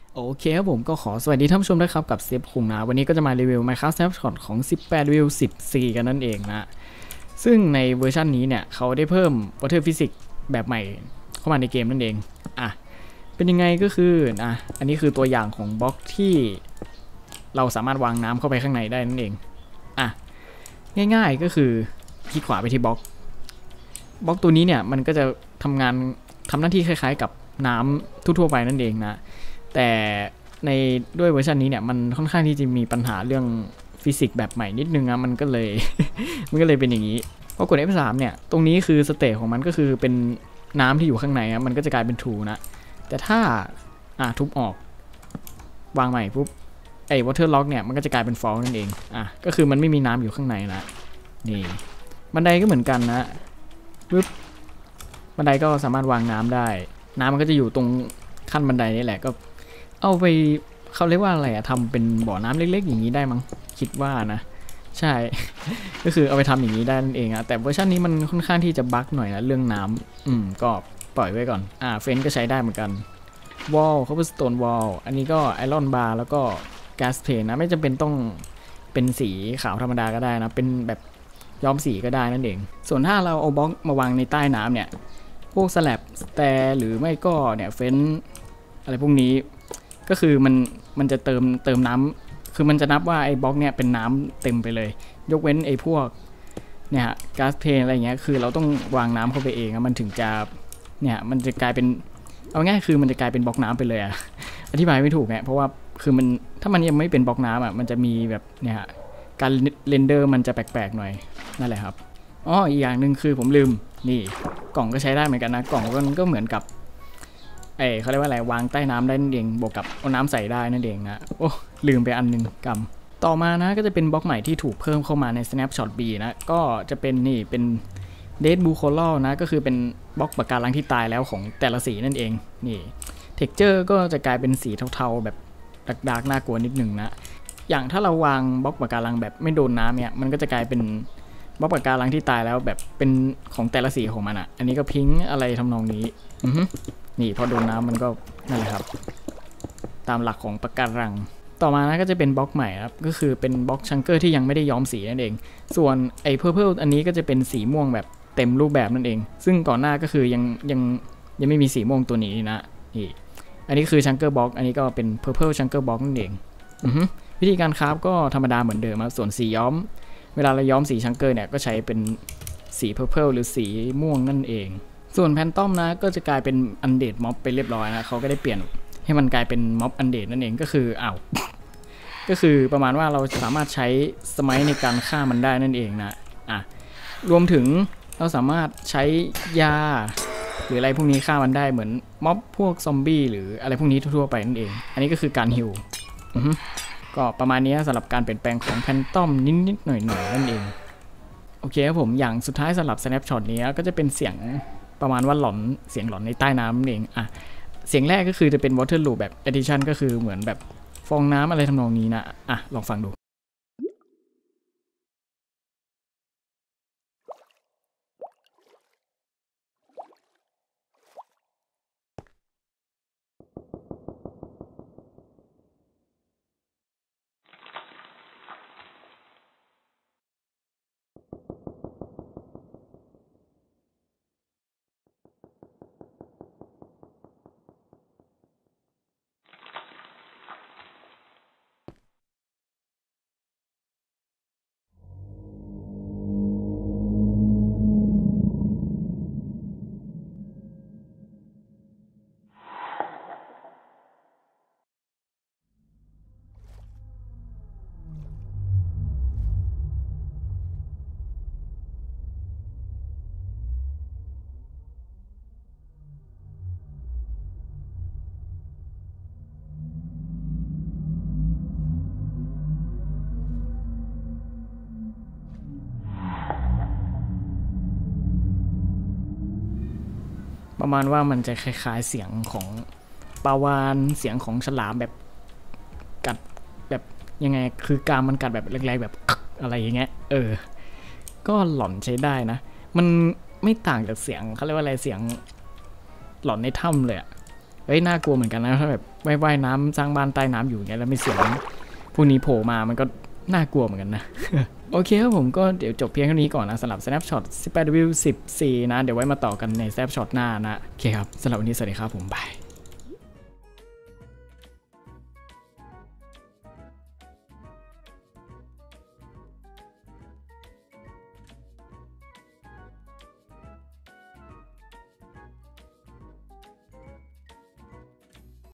โอเคครับผมก็ขอสวัสดีท่านผู้ชมด้วยครับกับเซฟคุงนะวันนี้ก็จะมารีวิว Minecraft Snapshot ของ 18 รีวิว 14 กันนั่นเองนะซึ่งในเวอร์ชันนี้เนี่ยเขาได้เพิ่ม Water Physics แบบใหม่เข้ามาในเกมนั่นเองอ่ะเป็นยังไงก็คืออันนี้คือตัวอย่างของบล็อกที่เราสามารถวางน้ำเข้าไปข้างในได้นั่นเองอ่ะง่ายๆก็คือคลิกขวาไปที่บล็อกตัวนี้เนี่ยมันก็จะทำหน้าที่คล้ายๆกับน้ำทั่วๆไปนั่นเองนะแต่ในด้วยเวอร์ชันนี้เนี่ยมันค่อนข้างที่จะมีปัญหาเรื่องฟิสิกส์แบบใหม่นิดนึงนะมันก็เลย มันก็เลยเป็นอย่างนี้พอกด F3 เนี่ยตรงนี้คือสเตจของมันก็คือเป็นน้ำที่อยู่ข้างในมันก็จะกลายเป็น true นะแต่ถ้าทุบออกวางใหม่ปุ๊บไอ้ water lock เนี่ยมันก็จะกลายเป็น false นั่นเองก็คือมันไม่มีน้ำอยู่ข้างในนะนี่บันไดก็เหมือนกันนะปึ๊บบันไดก็สามารถวางน้ำได้น้ำมันก็จะอยู่ตรงขั้นบันไดนี่แหละก็เอาไปเขาเรียกว่าอะไรทำเป็นบ่อน้ำเล็กๆอย่างนี้ได้มั้งคิดว่านะใช่ ก็คือเอาไปทำอย่างนี้ได้นั่นเองแต่เวอร์ชันนี้มันค่อนข้างที่จะบั๊กหน่อยนะเรื่องน้ำก็ปล่อยไว้ก่อนเฟนก็ใช้ได้เหมือนกันวอลเขาเป็นสโตนวอลอันนี้ก็ไอรอนบาร์แล้วก็แก๊สเพนนะไม่จำเป็นต้องเป็นสีขาวธรรมดาก็ได้นะเป็นแบบย้อมสีก็ได้นั่นเองส่วนถ้าเราเอาบล็อกมาวางในใต้น้ำเนี่ยพวกสแลบสแตร์หรือไม่ก็เนี่ยเฟนอะไรพวกนี้ก็คือมันจะเติมน้ำคือมันจะนับว่าไอ้บล็อกเนี่ยเป็นน้ำเต็มไปเลยยกเว้นไอ้พวกเนี่ยก๊าซเพนอะไรเงี้ยคือเราต้องวางน้ำเข้าไปเองมันถึงจะเนี่ยมันจะกลายเป็นเอาง่ายคือมันจะกลายเป็นบล็อกน้ำไปเลยอธิบายไม่ถูกเนี่ยเพราะว่าคือมันถ้ามันยังไม่เป็นบล็อกน้ำมันจะมีแบบเนี่ยการเรนเดอร์มันจะแปลกๆหน่อยนั่นแหละครับอีกอย่างหนึ่งคือผมลืมนี่กล่องก็ใช้ได้เหมือนกันนะกล่องก็เหมือนกับเขาเรียกว่าอะไรวางใต้น้ำได้นั่นเองบวกกับเอาน้ำใส่ได้นั่นเองนะโอ้ลืมไปอันนึงกำต่อมานะก็จะเป็นบล็อกใหม่ที่ถูกเพิ่มเข้ามาใน Snapshot B นะก็จะเป็นเป็น Dead Blue Coral นะก็คือเป็นบล็อกปะการังที่ตายแล้วของแต่ละสีนั่นเองนี่ Texture ก็จะกลายเป็นสีเทาๆแบบดาร์กน่ากลัวนิดนึงนะอย่างถ้าเราวางบล็อกปะการังแบบไม่โดนน้ำเนี่ยมันก็จะกลายเป็นบล็อกปะการังที่ตายแล้วแบบเป็นของแต่ละสีของมันอันนี้ก็พิงค์อะไรทำนองนี้นี่พอโดนน้ำมันก็นั่นแหละครับตามหลักของปะการังต่อมานะก็จะเป็นบล็อกใหม่ครับก็คือเป็นบล็อกชังเกอร์ที่ยังไม่ได้ย้อมสีนั่นเองส่วนไอ้เพอร์เพลอันนี้ก็จะเป็นสีม่วงแบบเต็มรูปแบบนั่นเองซึ่งก่อนหน้าก็คือยังไม่มีสีม่วงตัวนี้นะนี่อันนี้คือชังเกอร์บล็อกอันนี้ก็เป็นเพอร์เพลชังเกอร์บล็อกนั่นเองวิธีการคราฟก็ธรรมดาเหมือนเดิมครับส่วนสีย้อมเวลาเราย้อมสีชังเกอร์เนี่ยก็ใช้เป็นสีเพอร์เพลหรือสีม่วงนั่นเองส่วนแพนทอมนะก็จะกลายเป็นอันเดดม็อบไปเรียบร้อยนะเขาก็ได้เปลี่ยนให้มันกลายเป็นม็อบอันเดดนั่นเองก็คือก็คือประมาณว่าเราสามารถใช้สมัยในการฆ่ามันได้นั่นเองนะรวมถึงเราสามารถใช้ยาหรืออะไรพวกนี้ฆ่ามันได้เหมือนม็อบพวกซอมบี้หรืออะไรพวกนี้ทั่วๆไปนั่นเองอันนี้ก็คือการฮิลก็ประมาณนี้สำหรับการเปลี่ยนแปลงของแพนทอมนิดๆหน่อยๆนั่นเองโอเคครับผมอย่างสุดท้ายสำหรับ Snapshot นี้ก็จะเป็นเสียงประมาณว่าเสียงหลอนในใต้น้ำนั่นเองเสียงแรกก็คือจะเป็น Water Loop แบบ Edition ก็คือเหมือนแบบฟองน้ำอะไรทำนองนี้นะลองฟังดูประมาณว่ามันจะคล้ายๆเสียงของปลาวาฬเสียงของฉลามแบบกัดแบบยังไงคือกามมันกัดแบบแรงๆแบบอะไรอย่างเงี้ยก็หลอนใช้ได้นะมันไม่ต่างจากเสียงเขาเรียกว่าอะไรเสียงหลอนในถ้ำเลยน่ากลัวเหมือนกันนะถ้าแบบว่ายน้ำสร้างบ้านใต้น้ำอยู่เงี้ยแล้วไม่เสียงพวกนี้โผล่มามันก็น่ากลัวเหมือนกันนะ โอเคครับผมก็เดี๋ยวจบเพียงเท่านี้ก่อนนะสำหรับ Snapshot 18W14 นะเดี๋ยวไว้มาต่อกันใน Snapshot หน้านะโอเคครับสำหรับวันนี้สวัสดีครับผมบาย